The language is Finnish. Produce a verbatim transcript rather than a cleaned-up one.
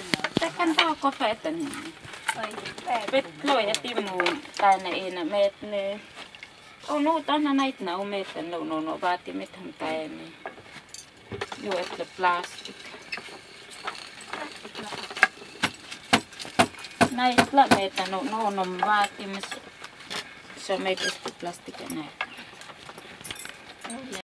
Tekan tao có phải tận biết lôi nhà tim mù tai này nè mệt nè ô nô tao nó này nào mệt tận nô nô nô ba tim mệt thằng tai nàyอยู่เอฟพลาสติกในพลาสติกแต่โนโนนมว่าที่มันสมัยเป็นพลาสติกเนี่ย